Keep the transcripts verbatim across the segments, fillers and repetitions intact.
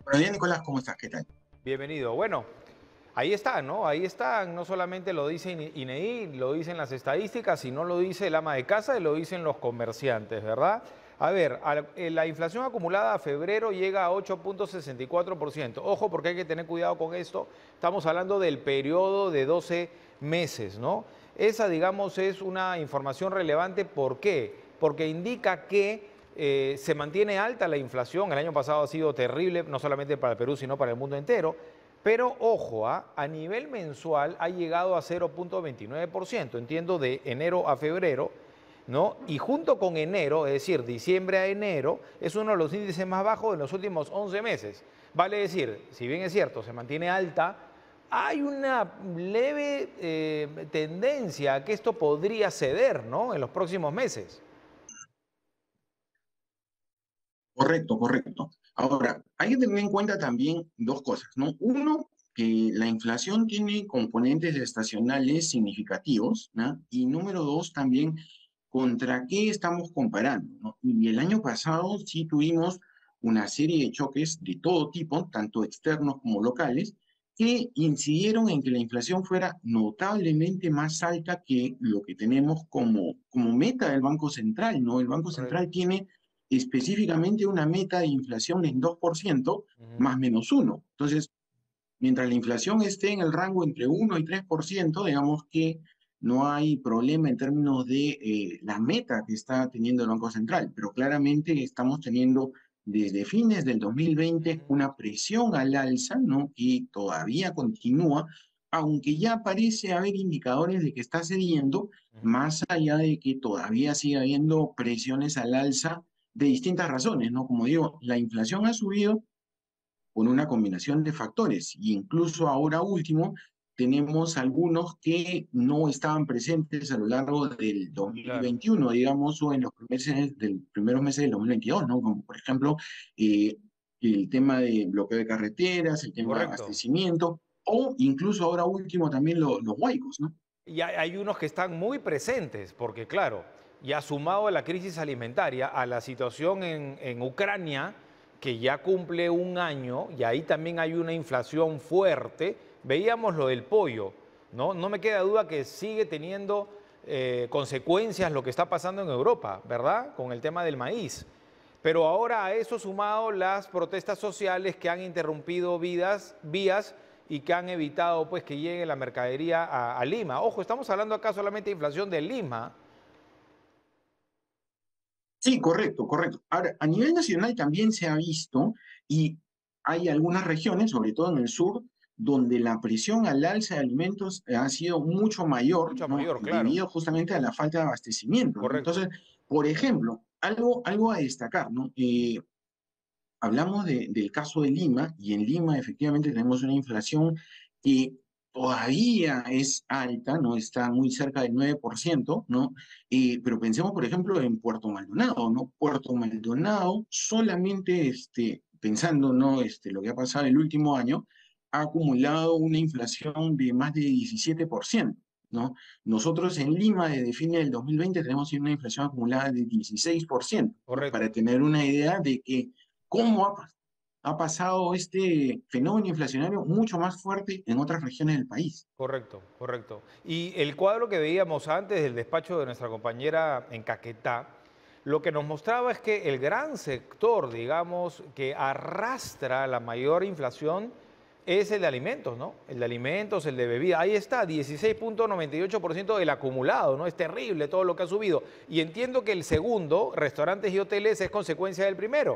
Buenos días, Nicolás, ¿cómo estás? ¿Qué tal? Bienvenido. Bueno, ahí están, ¿no? Ahí están. No solamente lo dice I N E I, lo dicen las estadísticas, sino lo dice el ama de casa y lo dicen los comerciantes, ¿verdad? A ver, a- eh, la inflación acumulada a febrero llega a ocho punto sesenta y cuatro por ciento. Ojo, porque hay que tener cuidado con esto. Estamos hablando del periodo de doce meses, ¿no? Esa, digamos, es una información relevante. ¿Por qué? Porque indica que eh, se mantiene alta la inflación. El año pasado ha sido terrible, no solamente para el Perú, sino para el mundo entero. Pero ojo, ¿ah? A nivel mensual ha llegado a cero punto veintinueve por ciento, entiendo, de enero a febrero, ¿no? Y junto con enero, es decir, diciembre a enero, es uno de los índices más bajos de los últimos once meses. Vale decir, si bien es cierto, se mantiene alta, hay una leve eh, tendencia a que esto podría ceder, ¿no? En los próximos meses. Correcto, correcto. Ahora, hay que tener en cuenta también dos cosas, ¿no? Uno, que la inflación tiene componentes estacionales significativos, ¿no? Y número dos, también, ¿contra qué estamos comparando, ¿no? Y el año pasado sí tuvimos una serie de choques de todo tipo, tanto externos como locales, que incidieron en que la inflación fuera notablemente más alta que lo que tenemos como, como meta del Banco Central, ¿no? El Banco Central Correcto. tiene específicamente una meta de inflación en dos por ciento Ujú. más menos uno. Entonces, mientras la inflación esté en el rango entre uno y tres por ciento, digamos que no hay problema en términos de eh, la meta que está teniendo el Banco Central, pero claramente estamos teniendo desde fines del dos mil veinte Ujú. una presión al alza, ¿no? Que todavía continúa, aunque ya parece haber indicadores de que está cediendo, Ujú. más allá de que todavía sigue habiendo presiones al alza de distintas razones, ¿no? Como digo, la inflación ha subido con una combinación de factores. Y incluso ahora último, tenemos algunos que no estaban presentes a lo largo del Claro. dos mil veintiuno, digamos, o en los primeros meses del, primeros meses del dos mil veintidós, ¿no? Como por ejemplo, eh, el tema de bloqueo de carreteras, el tema de Correcto. abastecimiento, o incluso ahora último también lo, los huaicos, ¿no? Y hay, hay unos que están muy presentes, porque claro, ya sumado a la crisis alimentaria, a la situación en, en Ucrania, que ya cumple un año, y ahí también hay una inflación fuerte, veíamos lo del pollo, ¿no? No me queda duda que sigue teniendo eh, consecuencias lo que está pasando en Europa, ¿verdad? Con el tema del maíz. Pero ahora a eso sumado las protestas sociales que han interrumpido vidas, vías y que han evitado pues que llegue la mercadería a, a Lima. Ojo, estamos hablando acá solamente de inflación de Lima. Sí, correcto, correcto. Ahora, a nivel nacional también se ha visto y hay algunas regiones, sobre todo en el sur, donde la presión al alza de alimentos ha sido mucho mayor, Mucha ¿no? mayor, claro. Debido justamente a la falta de abastecimiento, ¿no? Correcto. Entonces, por ejemplo, algo, algo a destacar, ¿no? Eh, hablamos de- del caso de Lima y en Lima efectivamente tenemos una inflación que todavía es alta, ¿no? Está muy cerca del nueve por ciento, ¿no? Eh, pero pensemos, por ejemplo, en Puerto Maldonado, ¿no? Puerto Maldonado solamente, este, pensando, ¿no? Este, lo que ha pasado el último año, ha acumulado una inflación de más de diecisiete por ciento, ¿no? Nosotros en Lima, desde fines del dos mil veinte, tenemos una inflación acumulada de dieciséis por ciento, ¿no? Para Correcto. tener una idea de que cómo ha, ha pasado este fenómeno inflacionario mucho más fuerte en otras regiones del país. Correcto, correcto. Y el cuadro que veíamos antes del despacho de nuestra compañera en Caquetá, lo que nos mostraba es que el gran sector, digamos, que arrastra la mayor inflación es el de alimentos, ¿no? El de alimentos, el de bebida. Ahí está, dieciséis punto noventa y ocho por ciento del acumulado, ¿no? Es terrible todo lo que ha subido. Y entiendo que el segundo, restaurantes y hoteles, es consecuencia del primero.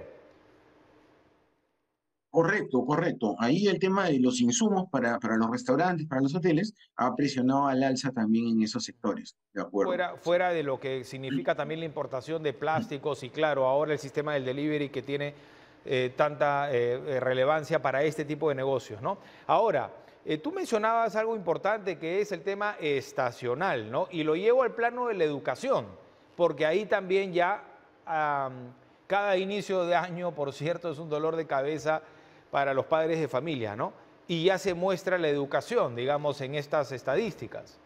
Correcto, correcto. Ahí el tema de los insumos para, para los restaurantes, para los hoteles, ha presionado al alza también en esos sectores. De acuerdo. Fuera, fuera de lo que significa también la importación de plásticos y claro, ahora el sistema del delivery que tiene eh, tanta eh, eh, relevancia para este tipo de negocios, ¿no? Ahora, eh, tú mencionabas algo importante que es el tema estacional, ¿no? Y lo llevo al plano de la educación, porque ahí también ya am, cada inicio de año, por cierto, es un dolor de cabeza para los padres de familia, ¿no? Y ya se muestra la educación, digamos, en estas estadísticas.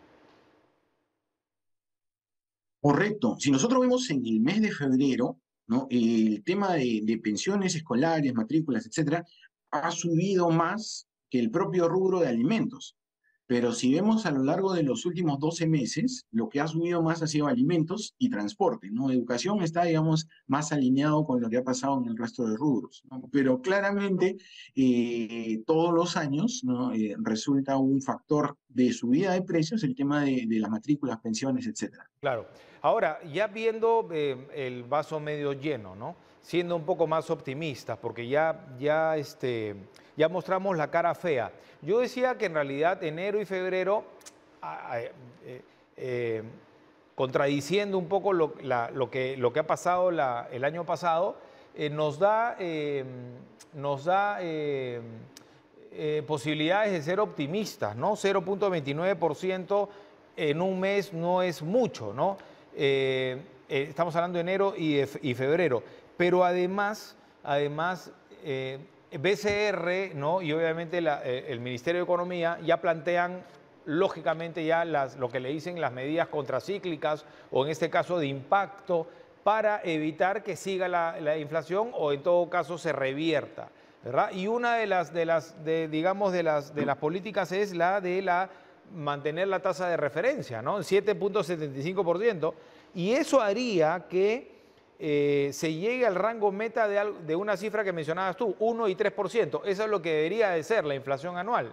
Correcto. Si nosotros vemos en el mes de febrero, ¿no? El tema de, de pensiones escolares, matrículas, etcétera, ha subido más que el propio rubro de alimentos. Pero si vemos a lo largo de los últimos doce meses, lo que ha subido más ha sido alimentos y transporte, ¿no? Educación está, digamos, más alineado con lo que ha pasado en el resto de rubros, ¿no? Pero claramente, eh, todos los años, ¿no? Eh, resulta un factor de subida de precios el tema de, de las matrículas, pensiones, etcétera. Claro. Ahora, ya viendo eh, el vaso medio lleno, ¿no? Siendo un poco más optimistas, porque ya, ya, este, ya mostramos la cara fea. Yo decía que en realidad enero y febrero, a- a- eh, eh, contradiciendo un poco lo, la- lo que, lo que ha pasado la- el año pasado, eh, nos da, eh, nos da eh, eh, posibilidades de ser optimistas, ¿no? cero punto veintinueve por ciento en un mes no es mucho, ¿no? Eh, eh, estamos hablando de enero y, de, y febrero, pero además, además eh, B C R, ¿no? Y obviamente la, eh, el Ministerio de Economía ya plantean lógicamente ya las, lo que le dicen las medidas contracíclicas o en este caso de impacto para evitar que siga la, la inflación o en todo caso se revierta, ¿verdad? Y una de las, de las de, digamos, de las, de las políticas es la de la mantener la tasa de referencia, ¿no? siete punto setenta y cinco por ciento, y eso haría que eh, se llegue al rango meta de, al- de una cifra que mencionabas tú, uno y tres por ciento. Eso es lo que debería de ser la inflación anual.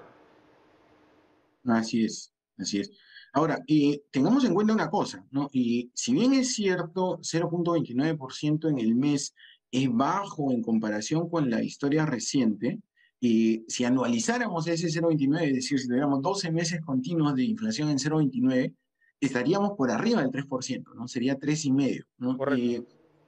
Así es, así es. Ahora, y tengamos en cuenta una cosa, ¿no? Y si bien es cierto, cero punto veintinueve por ciento en el mes es bajo en comparación con la historia reciente, y si anualizáramos ese cero punto veintinueve, es decir, si tuviéramos doce meses continuos de inflación en cero punto veintinueve, estaríamos por arriba del tres por ciento, ¿no? Sería tres coma cinco por ciento, ¿no? Correcto. Eh,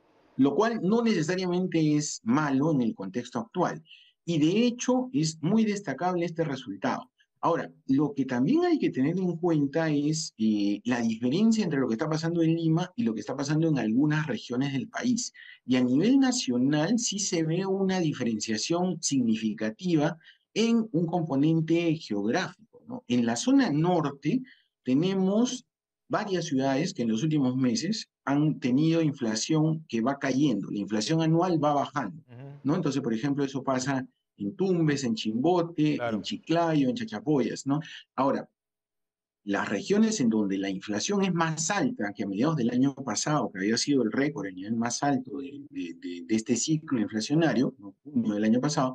lo cual no necesariamente es malo en el contexto actual. Y de hecho es muy destacable este resultado. Ahora, lo que también hay que tener en cuenta es eh, la diferencia entre lo que está pasando en Lima y lo que está pasando en algunas regiones del país. Y a nivel nacional sí se ve una diferenciación significativa en un componente geográfico, ¿no? En la zona norte tenemos varias ciudades que en los últimos meses han tenido inflación que va cayendo, la inflación anual va bajando, Ujú. ¿no? Entonces, por ejemplo, eso pasa en Tumbes, en Chimbote, en Claro. Chiclayo, en Chachapoyas, ¿no? Ahora, las regiones en donde la inflación es más alta que a mediados del año pasado, que había sido el récord, el nivel más alto de, de, de, de este ciclo inflacionario, ¿no? Junio del año pasado,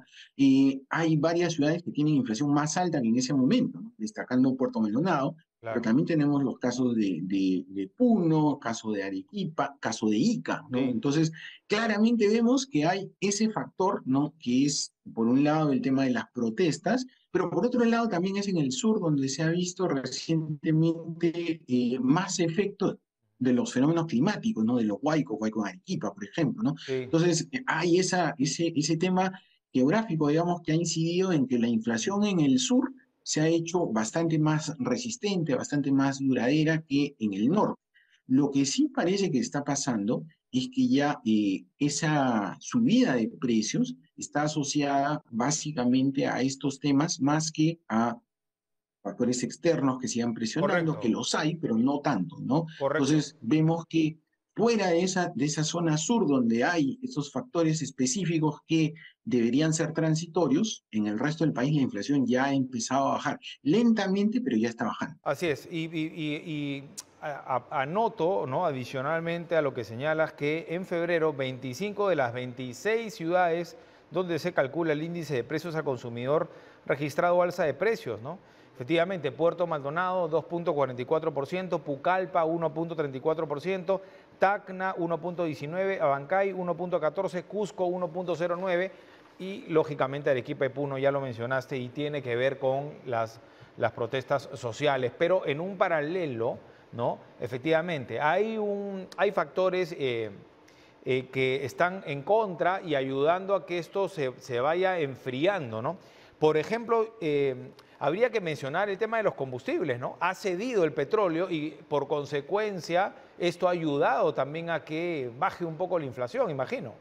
y hay varias ciudades que tienen inflación más alta que en ese momento, ¿no? Destacando Puerto Maldonado, pero Claro. también tenemos los casos de, de, de Puno, caso de Arequipa, caso de Ica, ¿no? Sí. Entonces, claramente vemos que hay ese factor, ¿no? Que es, por un lado, el tema de las protestas, pero por otro lado también es en el sur donde se ha visto recientemente eh, más efecto de los fenómenos climáticos, ¿no? De los huaicos, huaicos de Arequipa, por ejemplo, ¿no? Sí. Entonces, eh, hay esa, ese, ese tema geográfico, digamos, que ha incidido en que la inflación en el sur se ha hecho bastante más resistente, bastante más duradera que en el norte. Lo que sí parece que está pasando es que ya eh, esa subida de precios está asociada básicamente a estos temas más que a factores externos que sigan presionando, que Correcto. los hay, pero no tanto, ¿no? Correcto. Entonces vemos que fuera de esa, de esa zona sur donde hay esos factores específicos que deberían ser transitorios, en el resto del país la inflación ya ha empezado a bajar lentamente, pero ya está bajando. Así es, y, y- y- y a- a- anoto, ¿no? Adicionalmente a lo que señalas, que en febrero veinticinco de las veintiséis ciudades donde se calcula el índice de precios al consumidor registrado alza de precios, ¿no? Efectivamente, Puerto Maldonado dos punto cuarenta y cuatro por ciento, Pucallpa uno punto treinta y cuatro por ciento, Tacna uno punto diecinueve por ciento, Abancay uno punto catorce por ciento, Cusco uno punto cero nueve por ciento y lógicamente Arequipa y Puno, ya lo mencionaste, y tiene que ver con las las protestas sociales, pero en un paralelo, ¿no? Efectivamente, hay, un, hay factores eh, eh, que están en contra y ayudando a que esto se, se vaya enfriando, ¿no? Por ejemplo, eh, habría que mencionar el tema de los combustibles, ¿no? Ha cedido el petróleo y por consecuencia esto ha ayudado también a que baje un poco la inflación, imagino.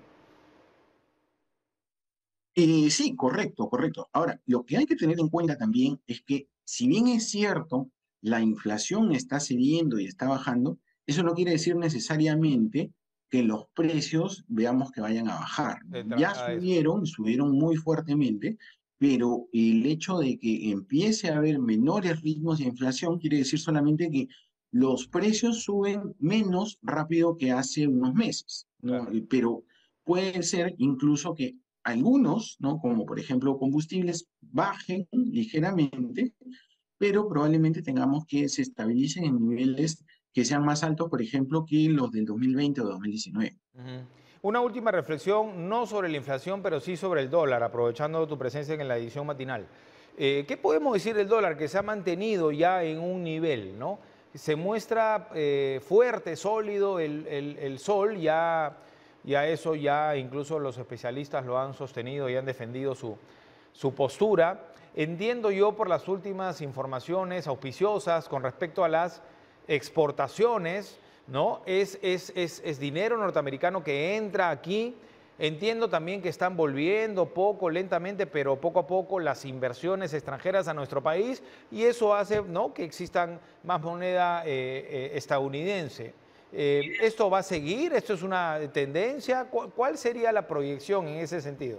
Eh, sí, correcto, correcto. Ahora, lo que hay que tener en cuenta también es que si bien es cierto, la inflación está cediendo y está bajando, eso no quiere decir necesariamente que los precios veamos que vayan a bajar. De Ya tra- a eso. subieron, subieron muy fuertemente, pero el hecho de que empiece a haber menores ritmos de inflación quiere decir solamente que los precios suben menos rápido que hace unos meses, ¿no? Claro. Eh, Pero puede ser incluso que algunos, ¿no? Como por ejemplo combustibles, bajen ligeramente, pero probablemente tengamos que se estabilicen en niveles que sean más altos, por ejemplo, que los del dos mil veinte o dos mil diecinueve. Ujú. Una última reflexión, no sobre la inflación, pero sí sobre el dólar, aprovechando tu presencia en la edición matinal. Eh, ¿qué podemos decir del dólar que se ha mantenido ya en un nivel, ¿no? Se muestra eh, fuerte, sólido el, el- el sol, ya, ya eso ya incluso los especialistas lo han sostenido y han defendido su, su postura. Entiendo yo por las últimas informaciones auspiciosas con respecto a las exportaciones, ¿no? Es, es, es, es dinero norteamericano que entra aquí. Entiendo también que están volviendo poco, lentamente, pero poco a poco las inversiones extranjeras a nuestro país y eso hace, ¿no?, que existan más moneda eh, eh, estadounidense. Eh, ¿esto va a seguir? ¿Esto es una tendencia? ¿Cuál, cuál sería la proyección en ese sentido?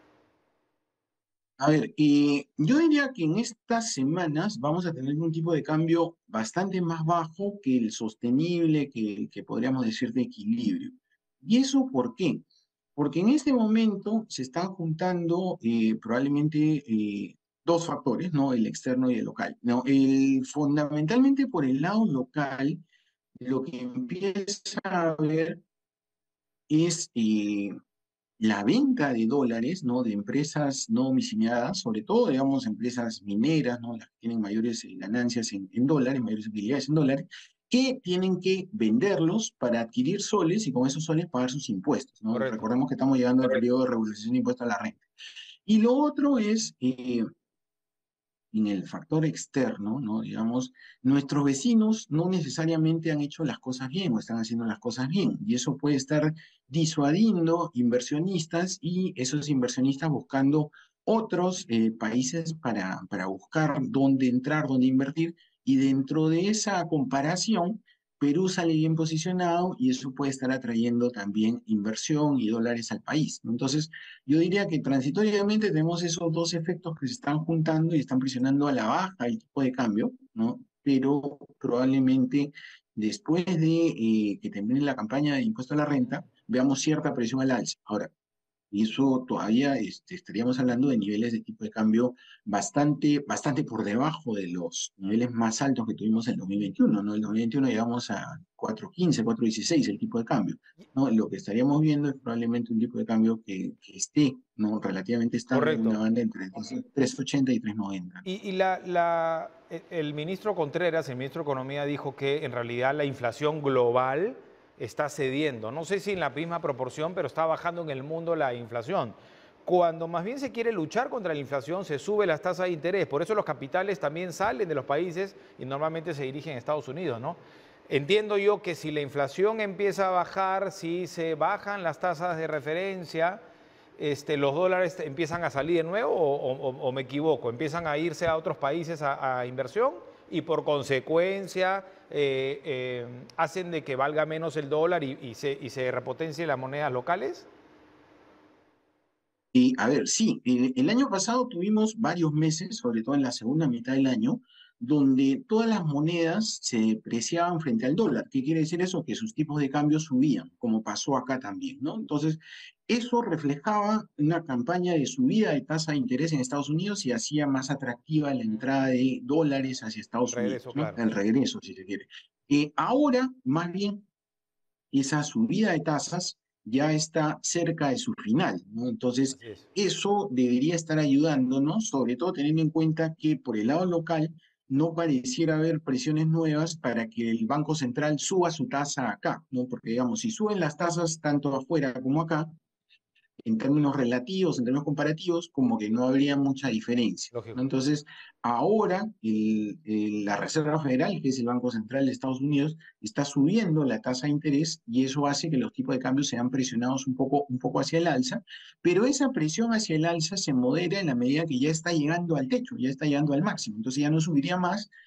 A ver, eh, yo diría que en estas semanas vamos a tener un tipo de cambio bastante más bajo que el sostenible, que el que podríamos decir de equilibrio. ¿Y eso por qué? Porque en este momento se están juntando eh, probablemente eh, dos factores, ¿no? El externo y el local, ¿no? El, fundamentalmente por el lado local, lo que empieza a haber es eh, la venta de dólares, ¿no? De empresas no domiciliadas, sobre todo, digamos, empresas mineras, ¿no? Las que tienen mayores eh, ganancias en, en dólares, mayores utilidades en dólares, que tienen que venderlos para adquirir soles y con esos soles pagar sus impuestos, ¿no? Correcto. Recordemos que estamos llegando al periodo de regulación de impuestos a la renta. Y lo otro es eh, en el factor externo, ¿no? Digamos, nuestros vecinos no necesariamente han hecho las cosas bien o están haciendo las cosas bien, y eso puede estar disuadiendo inversionistas y esos inversionistas buscando otros eh, países para, para buscar dónde entrar, dónde invertir, y dentro de esa comparación, Perú sale bien posicionado y eso puede estar atrayendo también inversión y dólares al país, ¿no? Entonces, yo diría que transitoriamente tenemos esos dos efectos que se están juntando y están presionando a la baja el tipo de cambio, ¿no? Pero probablemente después de eh, que termine la campaña de impuesto a la renta, veamos cierta presión al alza. Ahora, y eso todavía este, estaríamos hablando de niveles de tipo de cambio bastante, bastante por debajo de los niveles más altos que tuvimos en el dos mil veintiuno, ¿no? En el dos mil veintiuno llegamos a cuatro quince, cuatro dieciséis el tipo de cambio, ¿no? Lo que estaríamos viendo es probablemente un tipo de cambio que, que esté, ¿no? Relativamente estable en una Correcto. banda entre tres ochenta y tres noventa. Y, y la, la- e- el ministro Contreras, el ministro de Economía, dijo que en realidad la inflación global está cediendo. No sé si en la misma proporción, pero está bajando en el mundo la inflación. Cuando más bien se quiere luchar contra la inflación, se sube las tasas de interés. Por eso los capitales también salen de los países y normalmente se dirigen a Estados Unidos, ¿no? Entiendo yo que si la inflación empieza a bajar, si se bajan las tasas de referencia, este, los dólares empiezan a salir de nuevo o, o- o me equivoco, empiezan a irse a otros países a, a inversión y por consecuencia eh, eh, hacen de que valga menos el dólar y, y se, y se repotencie las monedas locales. Y a ver, sí, eh, el año pasado tuvimos varios meses, sobre todo en la segunda mitad del año, donde todas las monedas se preciaban frente al dólar. ¿Qué quiere decir eso? Que sus tipos de cambio subían, como pasó acá también, ¿no? Entonces, eso reflejaba una campaña de subida de tasa de interés en Estados Unidos y hacía más atractiva la Ujú. entrada de dólares hacia El Estados Unidos, regreso, ¿no? claro. El regreso, si se quiere. Eh, ahora, más bien, esa subida de tasas ya está cerca de su final, ¿no? Entonces, Así es. eso debería estar ayudándonos, sobre todo teniendo en cuenta que por el lado local no pareciera haber presiones nuevas para que el Banco Central suba su tasa acá, ¿no? Porque, digamos, si suben las tasas tanto afuera como acá, en términos relativos, en términos comparativos, como que no habría mucha diferencia, ¿no? Lógico. Entonces, ahora el- el- la Reserva Federal, que es el Banco Central de Estados Unidos, está subiendo la tasa de interés y eso hace que los tipos de cambio sean presionados un poco, un poco hacia el alza, pero esa presión hacia el alza se modera en la medida que ya está llegando al techo, ya está llegando al máximo, entonces ya no subiría más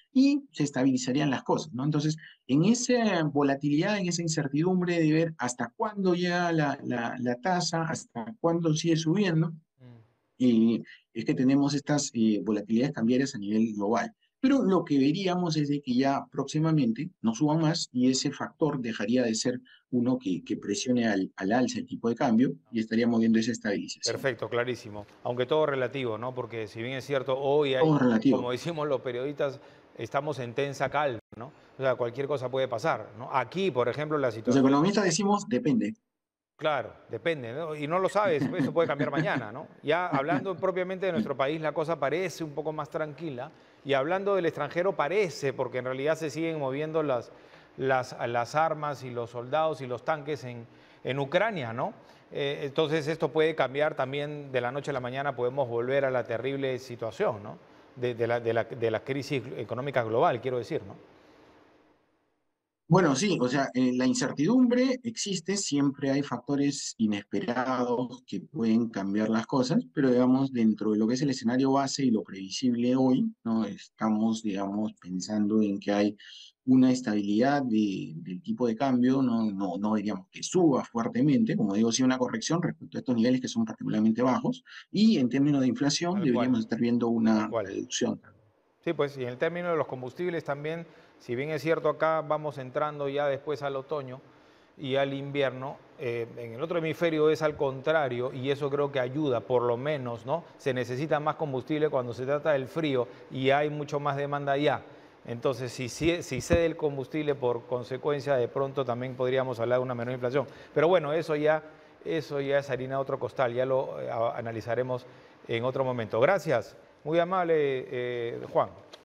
y se estabilizarían las cosas, ¿no? Entonces, en esa volatilidad, en esa incertidumbre de ver hasta cuándo llega la, la, la tasa, hasta cuándo sigue subiendo, Mm. eh, es que tenemos estas eh, volatilidades cambiarias a nivel global. Pero lo que veríamos es de que ya próximamente no suban más y ese factor dejaría de ser uno que, que presione al, al alza el tipo de cambio y estaríamos viendo esa estabilización. Perfecto, clarísimo. Aunque todo relativo, ¿no? Porque si bien es cierto, hoy hay, Todo es como relativo. decimos los periodistas, estamos en tensa calma, ¿no? O sea, cualquier cosa puede pasar, ¿no? Aquí, por ejemplo, la Los situación, economistas decimos, depende. claro, depende, ¿no? Y no lo sabes, eso puede cambiar mañana, ¿no? Ya hablando propiamente de nuestro país, la cosa parece un poco más tranquila. Y hablando del extranjero, parece, porque en realidad se siguen moviendo las, las, las armas y los soldados y los tanques en, en Ucrania, ¿no? Eh, entonces esto puede cambiar también de la noche a la mañana, podemos volver a la terrible situación, ¿no? De, de la, de la, de la crisis económica global, quiero decir, ¿no? Bueno, sí, o sea, eh, la incertidumbre existe, siempre hay factores inesperados que pueden cambiar las cosas, pero digamos, dentro de lo que es el escenario base y lo previsible hoy, ¿no? Estamos, digamos, pensando en que hay una estabilidad de- del tipo de cambio, no, no, no diríamos que suba fuertemente, como digo, sí una corrección respecto a estos niveles que son particularmente bajos, y en términos de inflación Tal cual, deberíamos estar viendo tal una cual. reducción. Sí, pues y en el término de los combustibles también, si bien es cierto acá vamos entrando ya después al otoño y al invierno, eh, en el otro hemisferio es al contrario y eso creo que ayuda, por lo menos, ¿no? Se necesita más combustible cuando se trata del frío y hay mucho más demanda allá. Entonces, si, si, si cede el combustible por consecuencia, de pronto también podríamos hablar de una menor inflación. Pero bueno, eso ya, eso ya es harina de otro costal, ya lo eh, a- analizaremos en otro momento. Gracias. Muy amable, eh, Juan.